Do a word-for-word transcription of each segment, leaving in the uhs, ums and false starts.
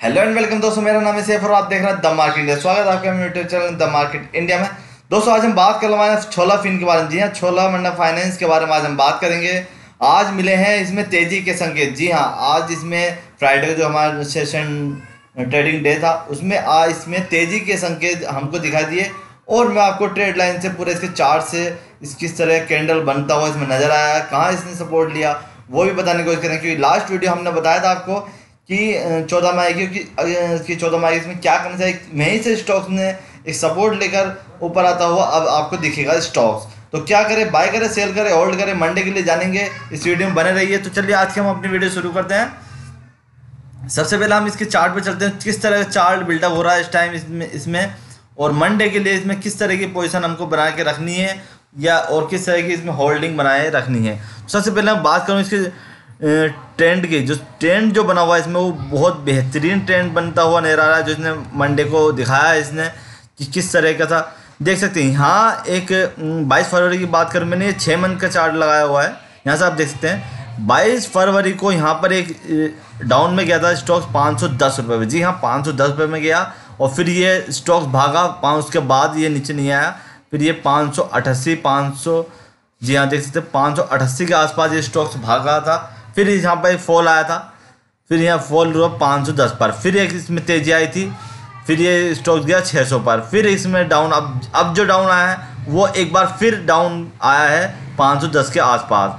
Hello and welcome दोस्तों, मेरा नाम है सैफ और आप देख रहे हैं द मार्केट इंडिया। स्वागत है आपका मेरे YouTube channel the market India में। दोस्तों आज हम बात कर रहे हैं छोला फिन के बारे में। जी हाँ, छोला मंडल फाइनेंस के बारे में आज हम बात करेंगे। आज मिले हैं इसमें तेजी के संकेत। जी हाँ, आज इसमें फ्राइडे का जो हमारा सेशन ट्रेडिंग डे था उसमें आज इसमें तेजी के संकेत हमको दिखाई दिए और मैं आपको ट्रेड लाइन से पूरे इसके चार्ट से इस किस तरह कैंडल बनता हुआ इसमें नजर आया, कहाँ इसने सपोर्ट लिया वो भी बताने की कोशिश करें। क्योंकि लास्ट वीडियो हमने बताया था आपको कि चौदह मई की कि चौदह मई इसमें क्या करना चाहिए। वहीं से स्टॉक्स ने एक सपोर्ट लेकर ऊपर आता हुआ अब आपको दिखेगा स्टॉक्स। तो क्या करें, बाय करें, सेल करें, होल्ड करें, मंडे के लिए जानेंगे। इस वीडियो में बने रहिए। तो चलिए आज के हम अपनी वीडियो शुरू करते हैं। सबसे पहले हम इसके चार्ट पे चलते हैं, किस तरह का चार्ट बिल्डअप हो रहा है इस टाइम इसमें इसमें और मंडे के लिए इसमें किस तरह की पोजीशन हमको बना के रखनी है या और किस तरह की इसमें होल्डिंग बनाए रखनी है। सबसे पहले हम बात करूँ इसके ट्रेंड की। जो ट्रेंड जो बना हुआ है इसमें वो बहुत बेहतरीन ट्रेंड बनता हुआ नजर आ रहा है, जो इसने मंडे को दिखाया है इसने कि किस तरह का था। देख सकते हैं यहाँ एक बाईस फरवरी की बात करूँ, मैंने छः मंथ का चार्ट लगाया हुआ है। यहाँ से आप देख सकते हैं बाईस फरवरी को यहाँ पर एक डाउन में गया था स्टॉक्स पाँच सौ दस रुपये में। जी हाँ, पाँच सौ दस रुपये में गया और फिर ये स्टॉक्स भागा पाँच, उसके बाद ये नीचे नहीं आया। फिर ये पाँच सौ अट्ठासी पाँच सौ जी हाँ देख सकते हैं पाँच सौ अट्ठासी के आसपास ये स्टॉक्स भागा था। फिर यहाँ पर फॉल आया था, फिर यहाँ फॉल हुआ पाँच सौ दस पर, फिर एक इसमें तेजी आई थी, फिर ये स्टॉक गया छः सौ पर, फिर इसमें डाउन। अब अब जो डाउन आया है वो एक बार फिर डाउन आया है पाँच सौ दस के आसपास।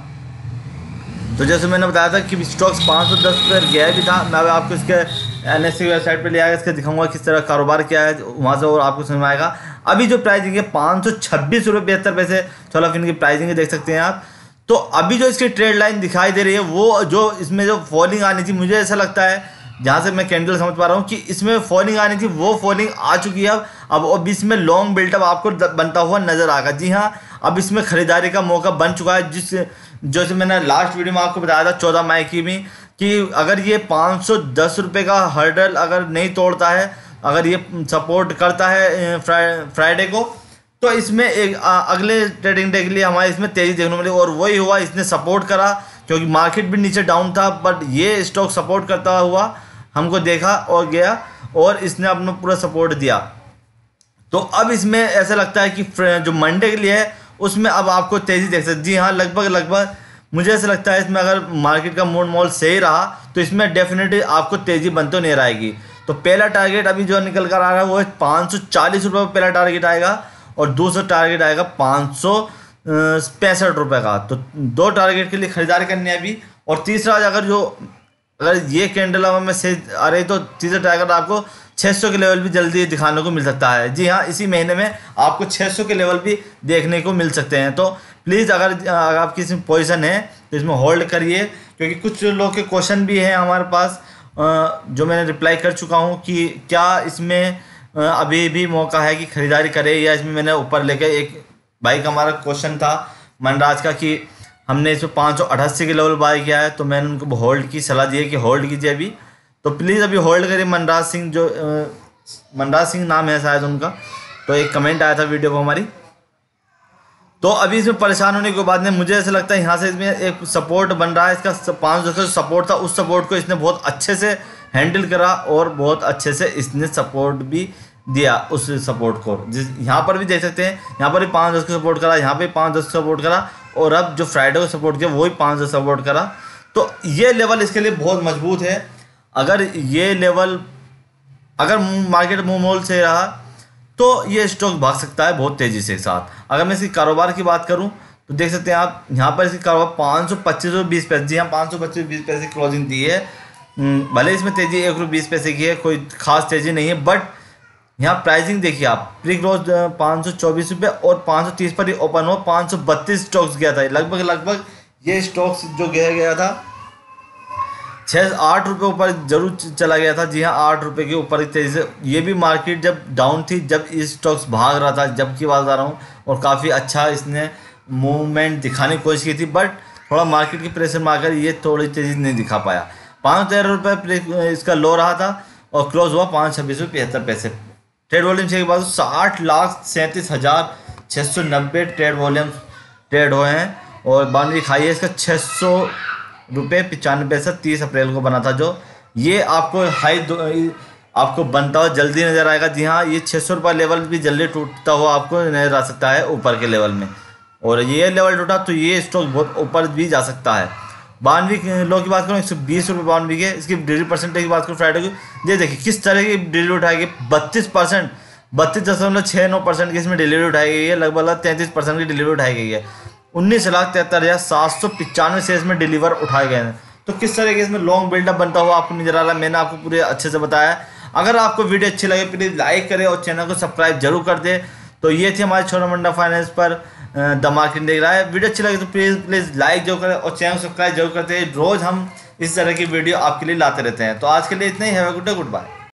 तो जैसे मैंने बताया था कि स्टॉक्स पाँच सौ दस पर गया भी था। मैं आपको इसके एन एस सी वेबसाइट पर ले आएगा, इसके दिखाऊंगा किस तरह कारोबार किया है वहाँ से और आपको समझ में आएगा। अभी जो प्राइसिंग है पाँच सौ छब्बीस रुपये बहत्तर पैसे छोला फिन की प्राइसिंग देख सकते हैं आप। तो अभी जो इसकी ट्रेड लाइन दिखाई दे रही है वो जो इसमें जो फॉलिंग आनी थी, मुझे ऐसा लगता है जहाँ से मैं कैंडल समझ पा रहा हूँ कि इसमें फॉलिंग आनी थी वो फॉलिंग आ चुकी है। अब अब अब इसमें लॉन्ग बिल्टअप आपको बनता हुआ नजर आएगा। जी हाँ, अब इसमें खरीदारी का मौका बन चुका है। जिस जैसे मैंने लास्ट वीडियो में आपको बताया था चौदह मई की भी कि अगर ये पाँच सौ दस रुपये का हर्डल अगर नहीं तोड़ता है, अगर ये सपोर्ट करता है फ्राइडे को, तो इसमें एक आ, अगले ट्रेडिंग डे के लिए हमारे इसमें तेज़ी देखने मिली। और वही हुआ, इसने सपोर्ट करा क्योंकि मार्केट भी नीचे डाउन था, बट ये स्टॉक सपोर्ट करता हुआ हमको देखा और गया और इसने अपना पूरा सपोर्ट दिया। तो अब इसमें ऐसा लगता है कि जो मंडे के लिए है उसमें अब आपको तेज़ी देख सकते। जी हाँ, लगभग लगभग मुझे ऐसा लगता है इसमें अगर मार्केट का मूड मॉल सही रहा तो इसमें डेफिनेटली आपको तेज़ी बनते नहीं आएगी। तो पहला टारगेट अभी जो निकल कर आ रहा है वो है पाँच सौ चालीस रुपये पहला टारगेट आएगा और दूसरा टारगेट आएगा पाँच सौ पैंसठ रुपये का। तो दो टारगेट के लिए खरीदारी करनी है अभी। और तीसरा अगर जो अगर ये कैंडल में से आ रही तो तीसरा टारगेट आपको छः सौ के लेवल भी जल्दी दिखाने को मिल सकता है। जी हाँ, इसी महीने में आपको छः सौ के लेवल भी देखने को मिल सकते हैं। तो प्लीज़ अगर, अगर आपकी इसमें पोजीशन है तो इसमें होल्ड करिए, क्योंकि कुछ लोग के क्वेश्चन भी हैं हमारे पास जो मैंने रिप्लाई कर चुका हूँ कि क्या इसमें अभी भी मौका है कि खरीदारी करें या इसमें। मैंने ऊपर लेके एक भाई का हमारा क्वेश्चन था मनराज का कि हमने इसमें पाँच सौ अठासी के लेवल बाय किया है, तो मैंने उनको होल्ड की सलाह दी है कि होल्ड कीजिए अभी। तो प्लीज़ अभी होल्ड करिए। मनराज सिंह जो मनराज सिंह नाम है शायद उनका, तो एक कमेंट आया था वीडियो को हमारी। तो अभी इसमें परेशान होने के बाद में मुझे ऐसा लगता है यहाँ से इसमें एक सपोर्ट बन रहा है। इसका पाँच सौ का सपोर्ट था, उस सपोर्ट को इसने बहुत अच्छे से हैंडल करा और बहुत अच्छे से इसने सपोर्ट भी दिया उस सपोर्ट को। जिस यहाँ पर भी देख सकते हैं, यहाँ पर भी पाँच दस को सपोर्ट करा, यहाँ पे पाँच दस को सपोर्ट करा और अब जो फ्राइडे को सपोर्ट किया वही पाँच दस सपोर्ट करा। तो ये लेवल इसके लिए बहुत मजबूत है। अगर ये लेवल अगर मार्केट मूव मोल से रहा तो ये स्टॉक भाग सकता है बहुत तेज़ी से साथ। अगर मैं इसकी कारोबार की बात करूं तो देख सकते हैं आप यहाँ पर इसकी कारोबार पाँच सौ पच्चीस और बीस पैसे। जी हाँ, पाँच सौ पच्चीस बीस पैसे क्लोजिंग दी है। भले इसमें तेज़ी एक रुपये बीस पैसे की है, कोई खास तेज़ी नहीं है, बट यहाँ प्राइसिंग देखिए आप, प्री क्लोज पाँच सौ चौबीस रुपये और पाँच सौ तीस पर ही ओपन हो पाँच सौ बत्तीस स्टॉक्स गया था। लगभग लगभग ये स्टॉक्स जो गया गया था छः आठ रुपये ऊपर जरूर चला गया था। जी हाँ, आठ रुपये के ऊपर तेज़ी से। ये भी मार्केट जब डाउन थी, जब ये स्टॉक्स भाग रहा था, जब की बात बता रहा हूँ, और काफ़ी अच्छा इसने मूवमेंट दिखाने की कोशिश की थी, बट थोड़ा मार्केट के प्रेशर में आकर ये थोड़ी तेज़ी नहीं दिखा पाया। पाँच तेरह रुपये इसका लो रहा था और क्लोज हुआ पाँच छब्बीस रुपये पचहत्तर पैसे। ट्रेड वॉल्यूम के बाद साठ लाख सैंतीस हज़ार छः सौ नब्बे ट्रेड वॉल्यूम ट्रेड हुए हैं और बाउंड्री खाई है इसका छः सौ रुपये पचानवे पैसा तीस अप्रैल को बना था जो ये आपको हाई आपको बनता हुआ जल्दी नज़र आएगा। जी हाँ, ये छः सौ रुपये लेवल भी जल्दी टूटता हुआ आपको नज़र आ सकता है ऊपर के लेवल में। और ये लेवल टूटा तो ये स्टॉक बहुत ऊपर भी जा सकता है। बानवी लो की बात करूँ, एक सौ बीस रुपये बानवी के। इसकी डिलीवरी परसेंटेज की बात करूँ फ्राइडे की, ये देखिए किस तरह की डिलीवरी उठाएगी। बत्तीस परसेंट बत्तीस दशमलव छः नौ परसेंट की इसमें डिलीवरी उठाई गई है। लगभग तैंतीस परसेंट की डिलीवरी उठाई गई है। उन्नीस लाख तिहत्तर हज़ार सात सौ पचानवे शेयर्स में डिलीवर उठाए गए हैं। तो किस तरह के इसमें लॉन्ग बिल्डअप बनता हुआ आपको नजर आ रहा है, मैंने आपको पूरे अच्छे से बताया। अगर आपको वीडियो अच्छी लगे प्लीज़ लाइक करें और चैनल को सब्सक्राइब जरूर कर दें। तो ये थी हमारे छोलामंडलम फाइनेंस पर द मार्केट देख रहा है। वीडियो अच्छी लगे तो प्लीज़ प्लीज़ लाइक जरूर करें और चैनल सब्सक्राइब जरूर करते हैं। रोज़ हम इस तरह की वीडियो आपके लिए लाते रहते हैं। तो आज के लिए इतना ही। Have a good day, good bye.